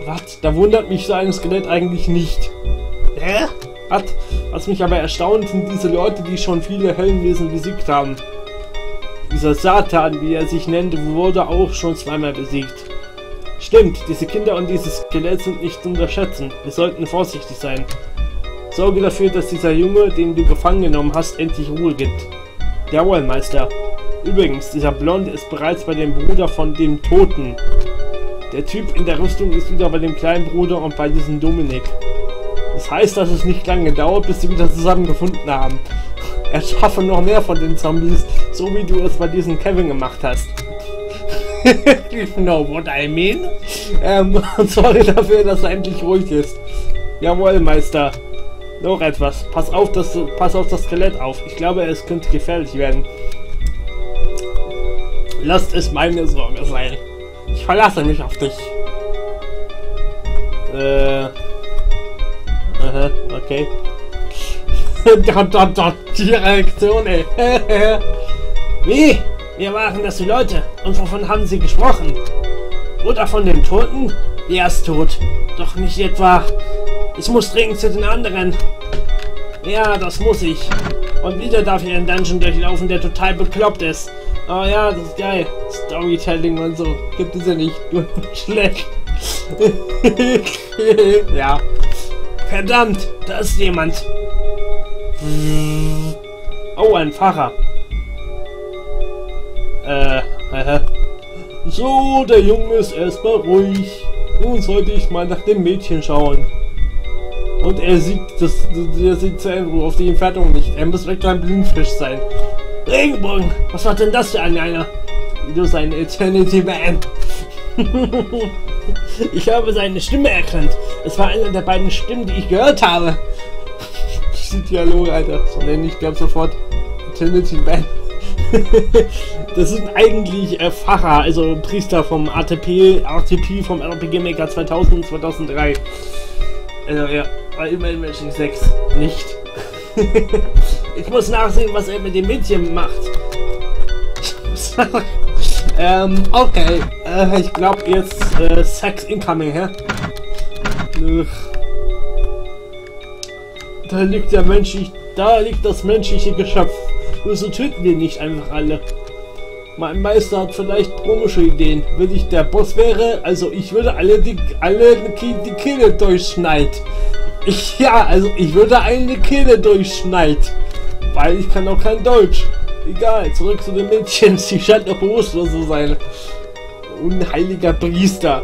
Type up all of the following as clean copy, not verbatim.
Was? Da wundert mich so ein Skelett eigentlich nicht. Hä? Was mich aber erstaunt, sind diese Leute, die schon viele Höllenwesen besiegt haben. Dieser Satan, wie er sich nennt, wurde auch schon zweimal besiegt. Stimmt, diese Kinder und dieses Skelett sind nicht zu unterschätzen. Wir sollten vorsichtig sein. Sorge dafür, dass dieser Junge, den du gefangen genommen hast, endlich Ruhe gibt. Jawohl, Meister. Übrigens, dieser Blonde ist bereits bei dem Bruder von dem Toten. Der Typ in der Rüstung ist wieder bei dem kleinen Bruder und bei diesem Dominik. Das heißt, dass es nicht lange dauert, bis sie wieder zusammengefunden haben. Erschaffe noch mehr von den Zombies, so wie du es bei diesem Kevin gemacht hast. You know what I mean? Und sorry dafür, dass er endlich ruhig ist. Jawohl, Meister. Noch etwas. Pass auf das Skelett auf. Ich glaube, es könnte gefährlich werden. Lasst es meine Sorge sein. Ich verlasse mich auf dich. Okay. Die Reaktion, ey. Wie? Wir waren das die Leute. Und wovon haben sie gesprochen? Oder von dem Toten? Er ist tot. Doch nicht etwa. Ich muss dringend zu den anderen. Ja, das muss ich. Und wieder darf ich einen Dungeon durchlaufen, der total bekloppt ist. Oh ja, das ist geil. Storytelling und so. Gibt es ja nicht. Nur schlecht. Ja. Verdammt, da ist jemand. Oh, ein Pfarrer. So, der Junge ist erstmal ruhig. Nun sollte ich mal nach dem Mädchen schauen. Und er sieht seine Ruhe auf die Entfernung nicht. Er muss wirklich ein Blindfisch sein. Regenbogen, was war denn das für einer? Du sein Eternity Man. Ich habe seine Stimme erkannt. Es war eine der beiden Stimmen, die ich gehört habe. Die Dialoge, Alter. So nenne ich glaube sofort Eternity Man. Das sind eigentlich Pfarrer, also Priester vom RTP vom RPG Maker 2000 und 2003. Also ja, bei immerhin 6 nicht. Ich muss nachsehen, was er mit dem Mädchen macht. Okay. Ich glaube jetzt Sex incoming, hä? Da liegt das menschliche Geschöpf. Wieso töten wir nicht einfach alle? Mein Meister hat vielleicht komische Ideen. Wenn ich der Boss wäre, also ich würde die Kehle durchschneiden. Ich würde eine Kehle durchschneiden. Weil ich kann auch kein Deutsch. Egal, zurück zu den Mädchen. Sie scheint noch bewusstlos zu sein. Unheiliger Priester.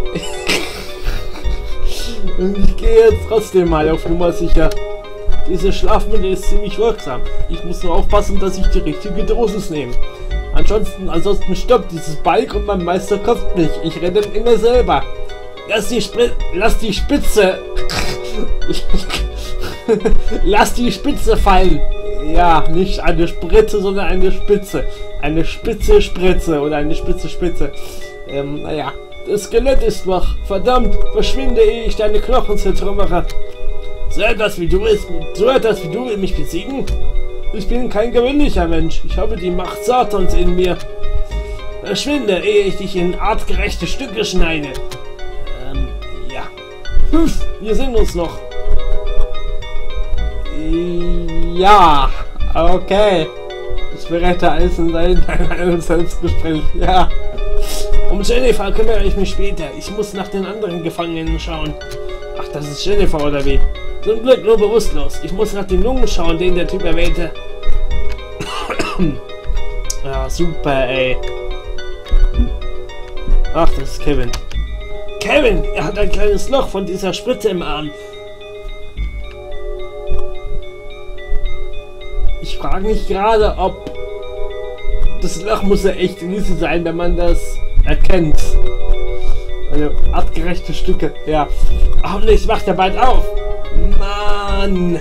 Ich gehe jetzt trotzdem mal auf Nummer sicher. Diese Schlafmittel ist ziemlich wirksam. Ich muss nur aufpassen, dass ich die richtige Dosis nehme. Ansonsten stirbt dieses Balk und mein Meister kommt nicht. Ich renne immer selber. Lass die Spitze. Lass die Spitze fallen. Ja, nicht eine Spritze, sondern eine Spitze. Eine spitze Spritze oder eine spitze Spitze. Naja. Das Skelett ist wach. Verdammt, verschwinde, ehe ich deine Knochen zertrümmere. So etwas wie du will mich besiegen? Ich bin kein gewöhnlicher Mensch. Ich habe die Macht Satans in mir. Verschwinde, ehe ich dich in artgerechte Stücke schneide. Ja. Wir sehen uns noch. Ja. Okay. Ich berette alles in einem Selbstgespräch. Ja. Um Jennifer kümmere ich mich später. Ich muss nach den anderen Gefangenen schauen. Ach, das ist Jennifer oder wie? Zum Glück nur bewusstlos. Ich muss nach den Lungen schauen, den der Typ erwähnte. Ja, super, ey. Ach, das ist Kevin. Kevin! Er hat ein kleines Loch von dieser Spritze im Arm. Ich frage mich gerade, ob... Das Loch muss ja echt riesig sein, wenn man das erkennt. Also, artgerechte Stücke, ja. Hoffentlich macht er bald auf. Mann!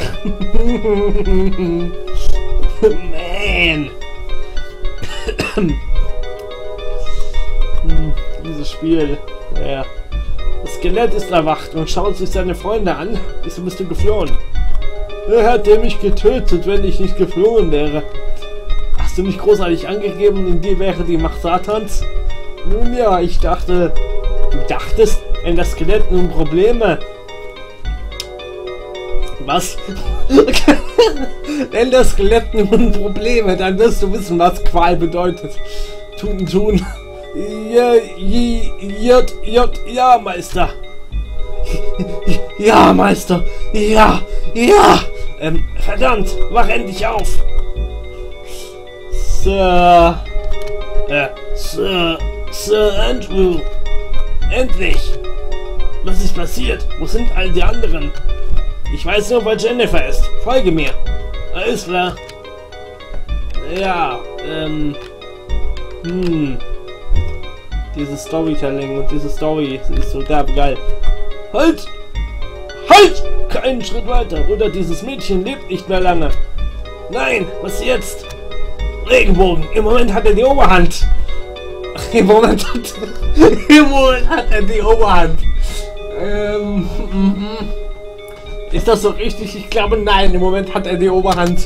Man! Dieses Spiel, ja. Das Skelett ist erwacht und schaut sich seine Freunde an. Wieso bist du geflohen? Er hätte mich getötet, wenn ich nicht geflohen wäre. Hast du mich großartig angegeben, in dir wäre die Macht Satans? Nun ja, ich dachte, Du dachtest, wenn das Skelett nun Probleme... Was? Wenn das Skelett nun Probleme, dann wirst du wissen, was Qual bedeutet. Tun. Ja, Meister. Ja, Meister. Ja. Verdammt, wach endlich auf. Sir Andrew. Endlich. Was ist passiert? Wo sind all die anderen? Ich weiß nur, wo Jennifer ist. Folge mir. Alles klar. Ja, Dieses Storytelling und diese Story ist so derbe geil. Halt! Keinen Schritt weiter, oder dieses Mädchen lebt nicht mehr lange. Nein, was jetzt? Regenbogen, im Moment hat er die Oberhand. Im Moment hat er die Oberhand. Ist das so richtig? Ich glaube nein, im Moment hat er die Oberhand.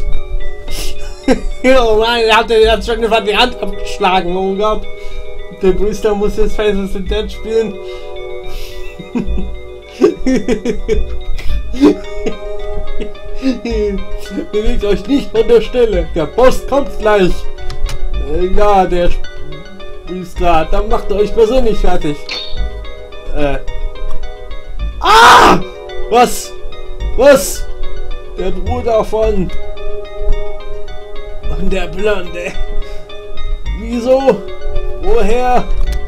Oh nein, er hat schon die Hand abgeschlagen, oh Gott. Der Brewster muss jetzt Faces in Dead spielen. Bewegt euch nicht von der Stelle. Der Boss kommt gleich. Ja, der Brewster. Dann macht ihr euch persönlich fertig. Was? Der Bruder von der Blonde. Wieso? Woher?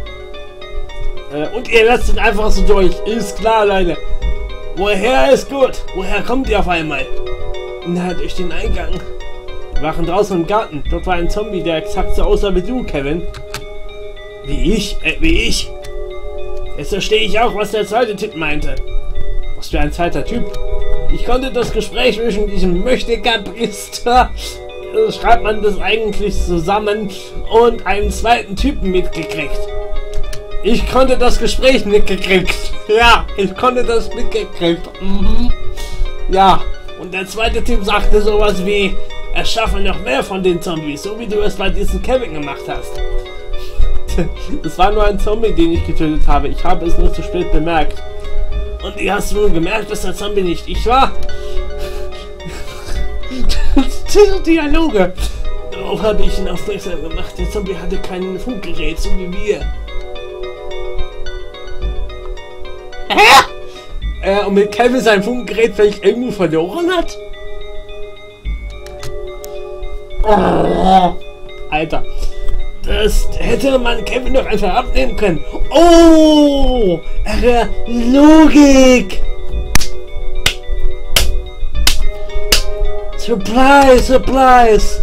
Und ihr lasst ihn einfach so durch. Ist klar, Leute. Woher ist gut? Woher kommt ihr auf einmal? Na, durch den Eingang. Wir waren draußen im Garten. Dort war ein Zombie, der exakt so aussah wie du, Kevin. Wie ich? Jetzt verstehe ich auch, was der zweite Typ meinte. Was für ein zweiter Typ? Ich konnte das Gespräch zwischen diesem Möchtegern-Priester, schreibt man das eigentlich zusammen, und einen zweiten Typen mitgekriegt. Ich konnte das Gespräch mitgekriegt. Ja, ich konnte das mitgekriegt. Ja, und der zweite Typ sagte sowas wie, er schaffe noch mehr von den Zombies, so wie du es bei diesem Kevin gemacht hast. Das war nur ein Zombie, den ich getötet habe. Ich habe es nur zu spät bemerkt. Und wie hast du nun gemerkt, dass der Zombie nicht ich war? Diese Dialoge. Darauf habe ich ihn aufmerksam gemacht. Der Zombie hatte kein Funkgerät, so wie wir. Und mit Kevin sein Funkgerät vielleicht irgendwo verloren hat? Oh, Alter. Das hätte man Kevin doch einfach abnehmen können. Oh! Logik! Surprise!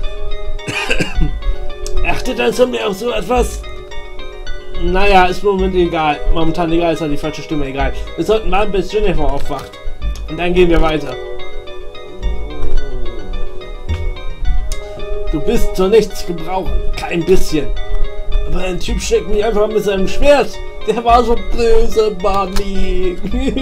Achtet ein Zombie auf so etwas? Naja, ist momentan egal, ist halt die falsche Stimme, egal. Wir sollten warten, bis Jennifer aufwacht. Und dann gehen wir weiter. Du bist zu nichts gebrauchen, kein bisschen. Aber ein Typ schlägt mich einfach mit seinem Schwert. Der war so böse, Mami.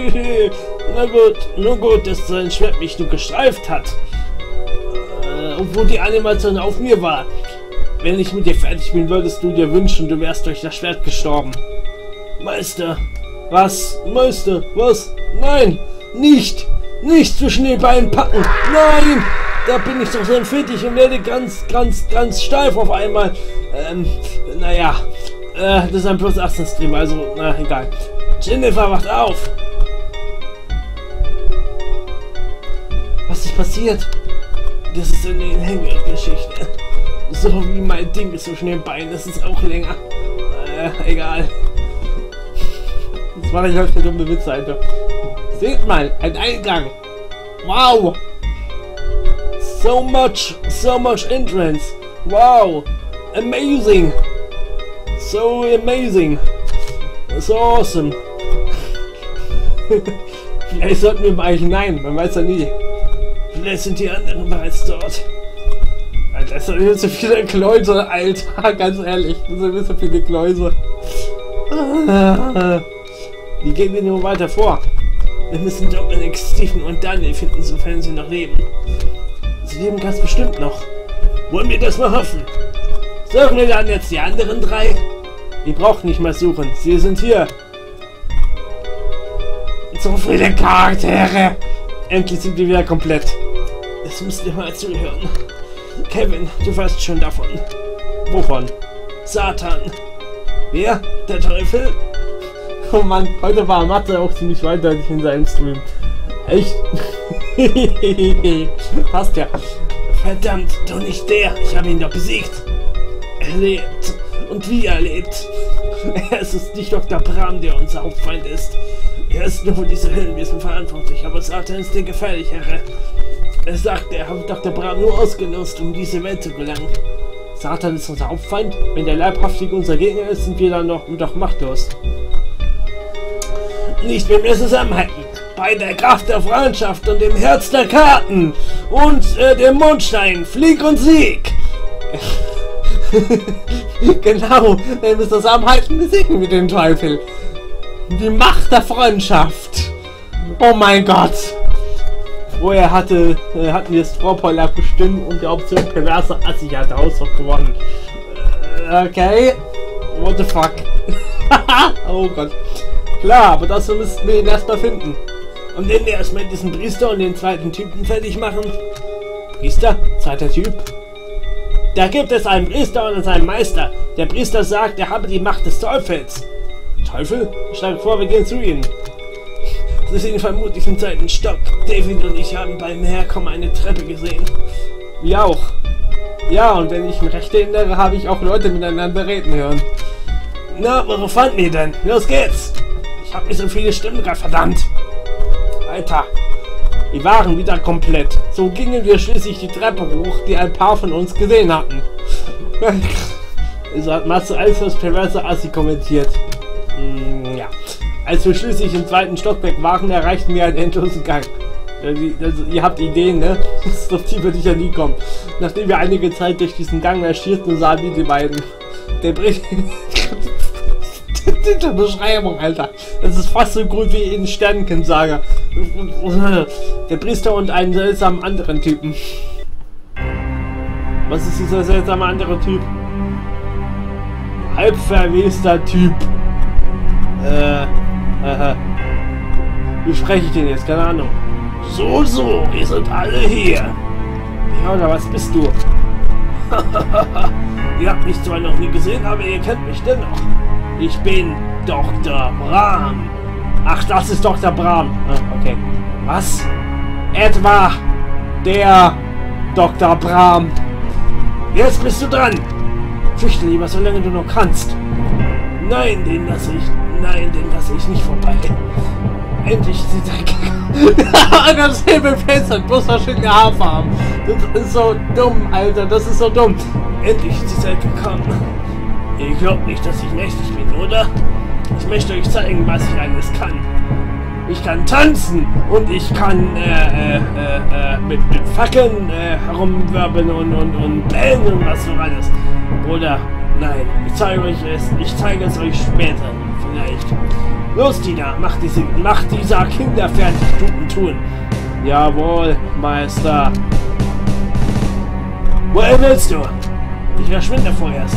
Nur gut, dass sein Schwert mich nur gestreift hat. Obwohl die Animation auf mir war. Wenn ich mit dir fertig bin, würdest du dir wünschen, du wärst durch das Schwert gestorben. Meister. Was? Meister? Was? Nein! Nicht! Nicht zwischen den Beinen packen! Nein! Da bin ich doch so empfindlich und werde ganz steif auf einmal. Naja. Das ist ein Plus 18 Stream, also, na, egal. Jennifer, wacht auf! Was ist passiert? Das ist eine Hängergeschichte. So wie mein Ding ist zwischen den Beinen, das ist auch länger. Egal. Das war nicht halt eine dumme Witze, Alter. Seht mal, ein Eingang. Wow! So much entrance. Wow! Amazing! So amazing! So awesome! Vielleicht sollten wir mal hinein, man weiß ja nie. Vielleicht sind die anderen bereits dort. Alter, das sind so viele Kläuse, Alter, ganz ehrlich, das sind so viele Kläuse. Wie gehen wir nun weiter vor? Wir müssen Dominic, Stephen und Daniel finden, sofern sie noch leben. Sie leben ganz bestimmt noch. Wollen wir das mal hoffen? Suchen wir dann jetzt die anderen drei? Ihr braucht nicht mehr suchen, sie sind hier. So viele Charaktere! Endlich sind wir wieder komplett. Jetzt müsst ihr mal zuhören. Kevin, du weißt schon davon. Wovon? Satan. Wer? Der Teufel? Oh Mann, heute war Mathe auch ziemlich weitläufig in seinem Stream. Echt? Passt ja. Verdammt, doch nicht der. Ich habe ihn doch besiegt. Er lebt. Und wie er lebt. Es ist nicht Dr. Bram, der unser Hauptfeind ist. Er ist nur für diese Höllenwesen verantwortlich, aber Satan ist der gefährlichere. Er sagt, er hat Dr. Bram nur ausgenutzt, um diese Welt zu gelangen. Satan ist unser Hauptfeind. Wenn der Leibhaftige unser Gegner ist, sind wir dann doch machtlos. Nicht, wenn wir zusammenhalten. Bei der Kraft der Freundschaft und dem Herz der Karten und dem Mondstein, Flieg und Sieg. Genau, wenn wir zusammenhalten, besiegen wir den Teufel. Die Macht der Freundschaft. Oh mein Gott. Vorher hatten wir Strawpoil abgestimmt und die Option perverse Assi hat Haushoch gewonnen. Okay. What the fuck? Oh Gott. Klar, aber dazu müssten wir ihn erstmal finden. Und dann erstmal diesen Priester und den zweiten Typen fertig machen. Priester? Zweiter Typ? Da gibt es einen Priester und seinen Meister. Der Priester sagt, er habe die Macht des Teufels. Teufel? Ich schlage vor, wir gehen zu ihnen. Sie sehen vermutlich im zweiten Stock. David und ich haben beim Herkommen eine Treppe gesehen. Wir auch. Ja, und wenn ich mich recht erinnere, habe ich auch Leute miteinander reden hören. Na, worauf fanden die denn? Los geht's! Ich habe nicht so viele Stimmen gerade, verdammt! Alter, die waren wieder komplett. So gingen wir schließlich die Treppe hoch, die ein paar von uns gesehen hatten. Also hat Matze alles das perverse Assi kommentiert. Ja. Als wir schließlich im zweiten Stockwerk waren, erreichten wir einen endlosen Gang. Also, ihr habt Ideen, ne? Das ist doch tiefer, die ich ja nie kommen. Nachdem wir einige Zeit durch diesen Gang marschierten, sahen wir die beiden. Der Bericht. Die Beschreibung, Alter. Das ist fast so gut wie in Sternenkind-Saga. Der Priester und einen seltsamen anderen Typen. Was ist dieser seltsame andere Typ? Halbverwester Typ. Wie spreche ich den jetzt? Keine Ahnung. So, ihr seid alle hier. Ja, oder was bist du? Ihr habt mich zwar noch nie gesehen, aber ihr kennt mich dennoch. Ich bin Dr. Bram. Ach, das ist Dr. Bram. Ah, okay. Was? Etwa der Dr. Bram. Jetzt bist du dran. Flüchte lieber, solange du noch kannst. Nein, den lasse ich nicht vorbei. Endlich sieht er das Hebelfest hat bloß verschiedene Haarfarben. Das ist so dumm, Alter. Das ist so dumm. Endlich ist die Zeit gekommen. Ihr glaubt nicht, dass ich mächtig bin, oder? Ich möchte euch zeigen, was ich alles kann. Ich kann tanzen und ich kann mit Fackeln herumwirbeln und bellen und was so alles. Oder nein, ich zeige es euch später. Vielleicht. Los, Tina, mach dieser Kinder fertig, tun. Jawohl, Meister. Woher willst du? Ich verschwinde vorerst.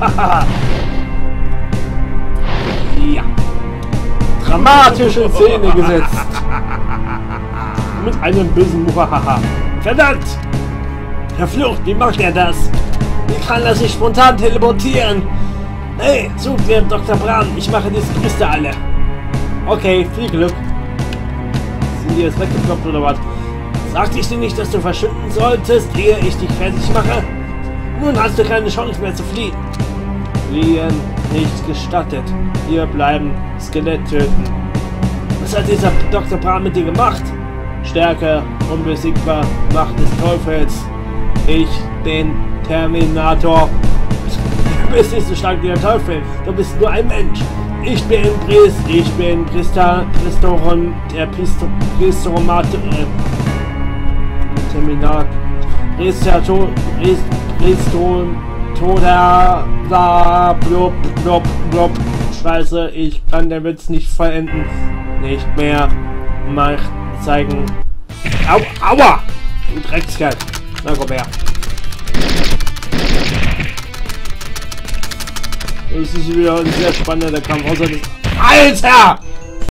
Ja. Dramatische Szene gesetzt. Mit einem bösen Muhahaha. Verdammt! Verflucht, wie macht er das? Wie kann er sich spontan teleportieren? Hey, sucht mir Dr. Bram. Ich mache diese Priester alle. Okay, viel Glück. Sind die jetzt weggekloppt oder was? Sagte ich dir nicht, dass du verschwinden solltest, ehe ich dich fertig mache? Nun hast du keine Chance mehr zu fliehen. Fliehen nicht gestattet. Hier bleiben, Skelett töten. Was hat dieser Dr. Bram mit dir gemacht? Stärke, unbesiegbar, Macht des Teufels. Ich bin Terminator. Du bist nicht so stark wie der Teufel. Du bist nur ein Mensch. Ich bin Priester, Terminat, Toda, bla, blub, blub, blub. Scheiße, ich kann den Witz nicht vollenden. Nicht mehr. Macht zeigen. Au, aua! Du Dreckskerl. Na komm her. Das ist wieder ein sehr spannender Kampf. Außer das. Alter!